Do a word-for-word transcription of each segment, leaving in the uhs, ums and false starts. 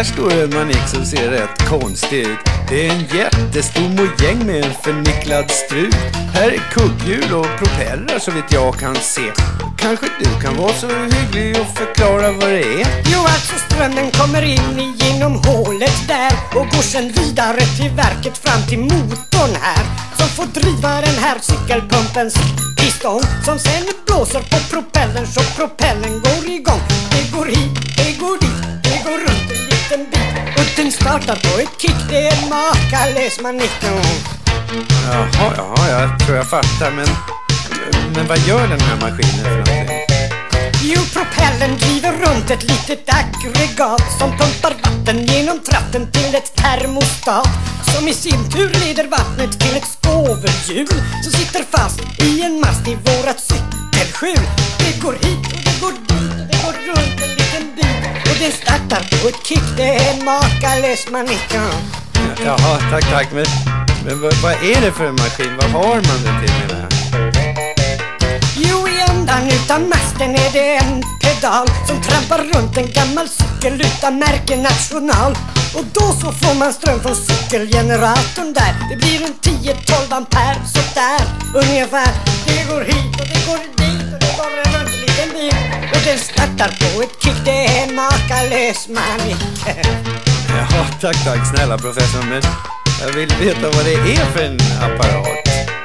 Här står en manik som ser rätt konstig ut. Det är en jättestor mojäng med en förnicklad strut. Här är kugghjul och propellrar så vitt jag kan se. Kanske du kan vara så hygglig och förklara vad det är? Jo, alltså strömmen kommer in genom hålet där och går sen vidare till verket fram till motorn här, som får driva den här cykelpumpens piston, som sen blåser på propellern så propellern går igång. Det går hit, det går dit, det går runt en liten bit och den startar på ett kick. Det är makalös manikon. Jaha, jaha, jag tror jag fattar, men, men vad gör den här maskinen för någonting? Jo, propellern driver runt ett litet aggregat som pumpar vatten genom tratten till ett termostat, som i sin tur leder vattnet till ett skovelhjul som sitter fast i en mast i vårat cykelskjul. Det går hit och det går dit och det går runt en liten bit och det startar på ett kick. Det är en makalös manikon. Jaha, tack, tack. Men, men vad, vad är det för en maskin? Vad har man den till med det här? Jo, i ändan utan masten är det en pedal som trampar runt en gammal cykel utan märke national. Och då så får man ström från cykelgeneratorn där. Det blir en tio tolv ampere, så där ungefär. Det går hit och det går dit och det går runt en liten bil och den startar på ett kick. Det är en makalös manik. Jaha, tack, tack, snälla professor. Men jag vill veta vad det är för en apparat.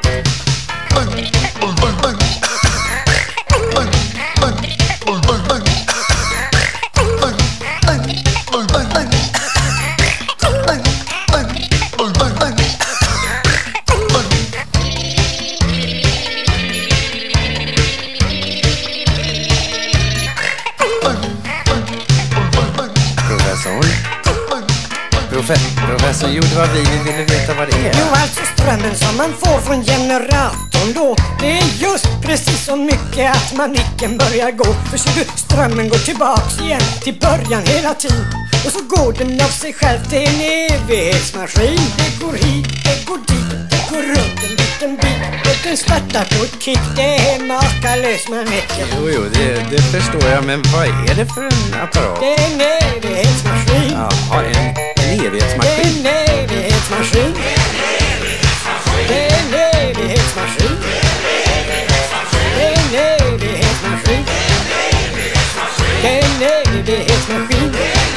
Professor, jo, det var vi, vi ville veta vad det är. Jo, alltså strömmen som man får från generatorn då, det är just precis så mycket att manicken börjar gå. För så du, strömmen går tillbaks igen till början hela tiden. Och så går den av sig själv till en evighetsmaskin. Det går hit, det går dit, det går runt en liten bit och den startar på ett kick. Det är makalös manicken. Jo, jo, det, det förstår jag, men vad är det för en apparat? Det är en evighetsmaskin. Jaha, en, en evighetsmaskin. Det är en evighetsmaskin. Det är en evighetsmaskin. Det är en evighetsmaskin. Det är en evighetsmaskin.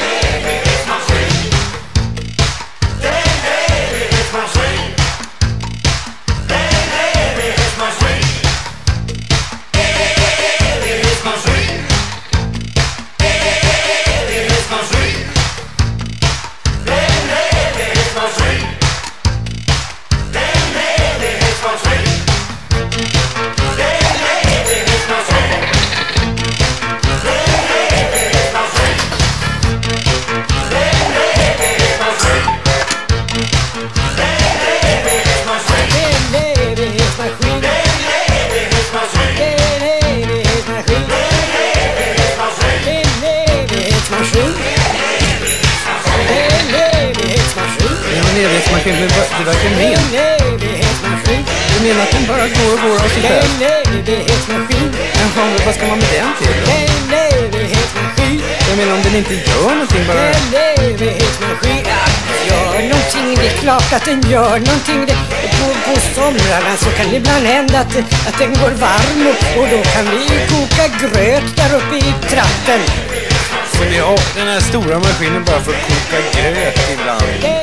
Evighetsmaskin, men det verkar men. Du menar att den bara går och går av sig själv? Jaha, men vad ska man med den till då? Jag menar om den inte gör någonting bara... Gör någonting, det är klart att den gör någonting. Det, på, på somrarna så kan det ibland hända att, att den går varm och, och då kan vi koka gröt där uppe i tratten. Så ni har den här stora maskinen bara för att koka gröt ibland?